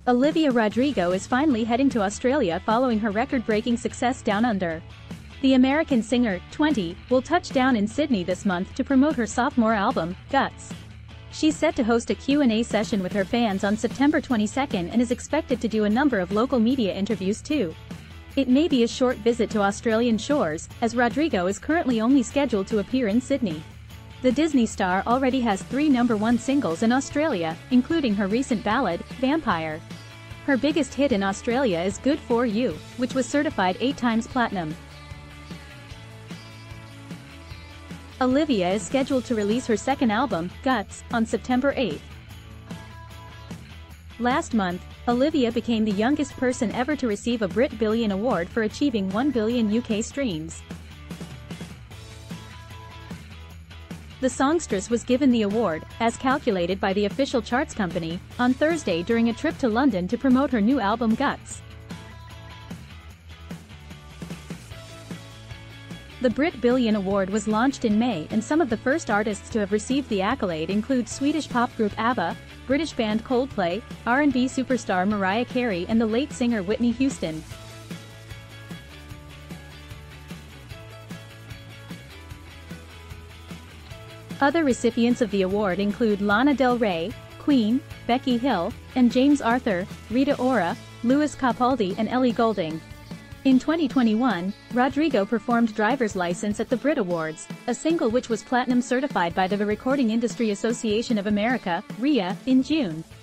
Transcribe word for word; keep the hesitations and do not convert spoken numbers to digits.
Olivia Rodrigo is finally heading to Australia following her record-breaking success Down Under. The American singer, twenty, will touch down in Sydney this month to promote her sophomore album, Guts. She's set to host a Q and A session with her fans on September twenty-second and is expected to do a number of local media interviews too. It may be a short visit to Australian shores, as Rodrigo is currently only scheduled to appear in Sydney. The Disney star already has three number one singles in Australia, including her recent ballad, Vampire. Her biggest hit in Australia is Good For You, which was certified eight times platinum. Olivia is scheduled to release her second album, Guts, on September eighth. Last month, Olivia became the youngest person ever to receive a Brit Billion award for achieving one billion U K streams. The songstress was given the award, as calculated by the official charts company, on Thursday during a trip to London to promote her new album Guts. The Brit Billion Award was launched in May, and some of the first artists to have received the accolade include Swedish pop group ABBA, British band Coldplay, R and B superstar Mariah Carey and the late singer Whitney Houston. Other recipients of the award include Lana Del Rey, Queen, Becky Hill, and James Arthur, Rita Ora, Lewis Capaldi and Ellie Goulding. In twenty twenty-one, Rodrigo performed Driver's License at the Brit Awards, a single which was platinum certified by the Recording Industry Association of America, R I A, in June.